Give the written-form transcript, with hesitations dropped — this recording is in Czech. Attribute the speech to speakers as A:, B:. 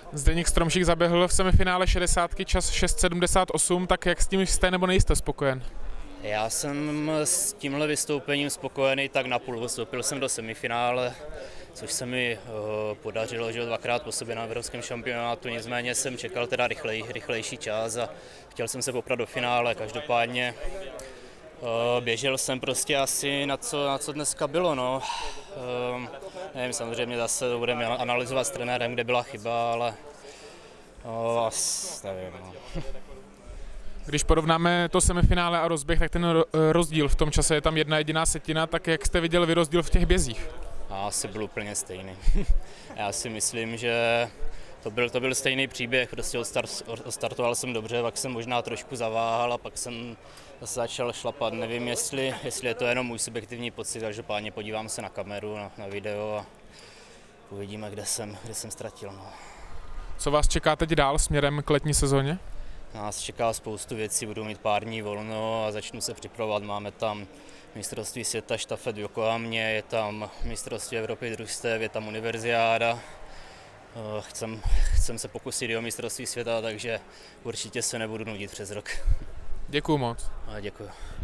A: Zdeněk Stromšík zaběhl v semifinále 60 čas 6:78, tak jak s tím jste nebo nejste spokojen?
B: Já jsem s tímhle vystoupením spokojený tak napůl. Vstoupil jsem do semifinále, což se mi podařilo, že dvakrát po sobě na evropském šampionátu, nicméně jsem čekal teda rychlejší čas a chtěl jsem se poprat do finále. Každopádně běžel jsem prostě asi na co dneska bylo. No. Nevím, samozřejmě zase to budeme analyzovat s trenérem, kde byla chyba, ale nevím. No.
A: Když porovnáme to semifinále a rozběh, tak ten rozdíl v tom čase je tam jedna jediná setina, tak jak jste viděl vy rozdíl v těch bězích?
B: Asi byl úplně stejný. Já si myslím, že to byl stejný příběh, prostě odstartoval jsem dobře, pak jsem možná trošku zaváhal a pak jsem zase začal šlapat. Nevím, jestli je to jenom můj subjektivní pocit, každopádně podívám se na kameru, na video a uvidíme, kde jsem ztratil. No.
A: Co vás čeká teď dál směrem k letní sezóně?
B: Nás čeká spoustu věcí, budu mít pár dní volno a začnu se připravovat. Máme tam mistrovství světa štafet v Yokohamě, je tam mistrovství Evropy družstev, je tam univerziáda. Chcem se pokusit i o mistrovství světa, takže určitě se nebudu nudit přes rok.
A: Děkuju moc.
B: Děkuji.